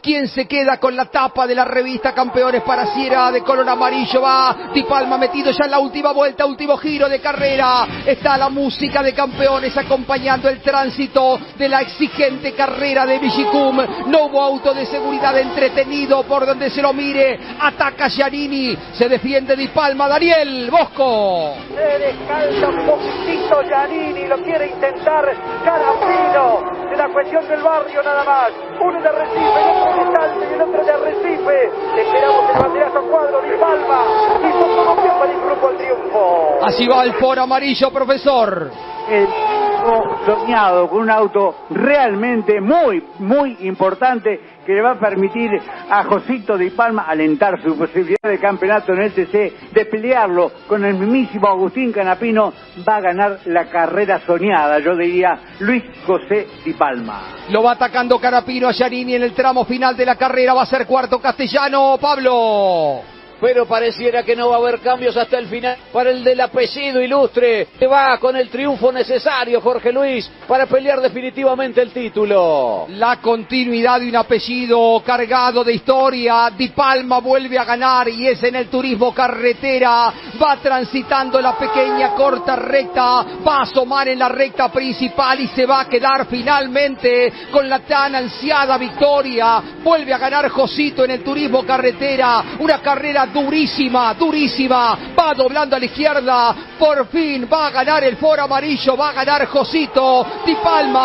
¿Quién se queda con la tapa de la revista Campeones para Sierra de color amarillo? Va Di Palma metido ya en la última vuelta, último giro de carrera. Está la música de Campeones acompañando el tránsito de la exigente carrera de Vigicum. No hubo auto de seguridad, entretenido por donde se lo mire. Ataca Giannini, se defiende Di Palma. Daniel Bosco. Se descalza un poquitito Giannini, lo quiere intentar Canapino. De la cuestión del barrio nada más. Uno de Recife, el otro de Salta y el otro de Arrecife. Esperamos el banderazo cuadro Di Palma. Hizo todo bien para el grupo al triunfo. Así va el foro amarillo, profesor. El triunfo soñado con un auto realmente muy importante que le va a permitir a Josito Di Palma alentar su posibilidad de campeonato en el TC, de pelearlo con el mismísimo Agustín Canapino. Va a ganar la carrera soñada, yo diría, Luis José Di Palma. Lo va atacando Canapino a Giannini en el tramo final de la carrera. Va a ser cuarto Castellano, Pablo. Pero pareciera que no va a haber cambios hasta el final para el del apellido ilustre, que va con el triunfo necesario, Jorge Luis, para pelear definitivamente el título. La continuidad de un apellido cargado de historia. Di Palma vuelve a ganar y es en el turismo carretera. Va transitando la pequeña corta recta, va a asomar en la recta principal y se va a quedar finalmente con la tan ansiada victoria. Vuelve a ganar Josito en el turismo carretera. Una carrera durísima, va doblando a la izquierda, por fin va a ganar el foro amarillo, va a ganar Josito Di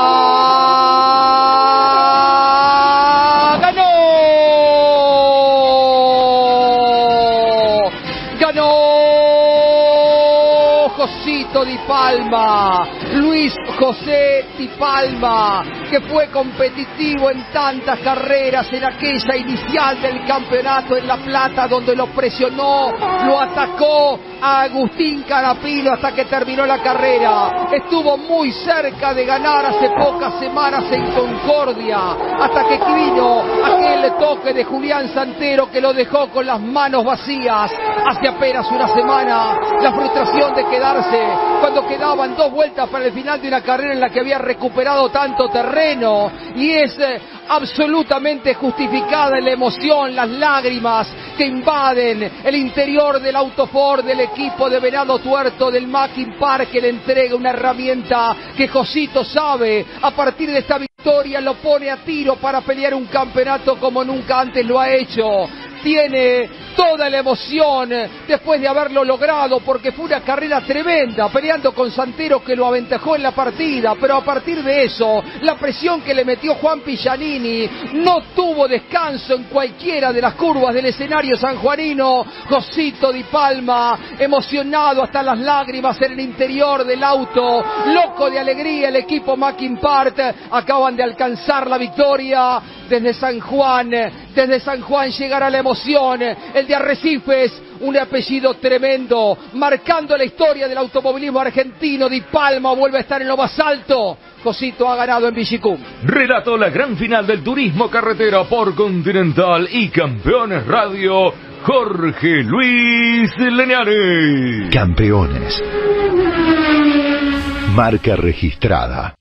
Palma. ¡Ganó! Josito Di Palma, Luis José Di Palma, que fue competitivo en tantas carreras, en aquella inicial del campeonato en La Plata, donde lo presionó, lo atacó a Agustín Canapino hasta que terminó la carrera. Estuvo muy cerca de ganar hace pocas semanas en Concordia, hasta que vino aquel toque de Julián Santero que lo dejó con las manos vacías. Hace apenas una semana, la frustración de quedarse cuando quedaban 2 vueltas para el final de una carrera en la que había recuperado tanto terreno, y es absolutamente justificada la emoción, las lágrimas que invaden el interior del Autoford del equipo de Venado Tuerto del Mackin Park, que le entrega una herramienta que Josito sabe, a partir de esta victoria lo pone a tiro para pelear un campeonato como nunca antes lo ha hecho. Tiene toda la emoción después de haberlo logrado, porque fue una carrera tremenda, peleando con Santero, que lo aventajó en la partida, pero a partir de eso, la presión que le metió Juan Pillanini, no tuvo descanso en cualquiera de las curvas del escenario sanjuanino. Josito Di Palma, emocionado hasta las lágrimas en el interior del auto, loco de alegría el equipo Mackin Park. Acaban de alcanzar la victoria desde San Juan llegará la emoción. El de Arrecifes, un apellido tremendo, marcando la historia del automovilismo argentino. Di Palma vuelve a estar en lo más alto. Josito ha ganado en Vigicum. Relató la gran final del turismo carretera por Continental y Campeones Radio, Jorge Luis Leniani. Campeones. Marca registrada.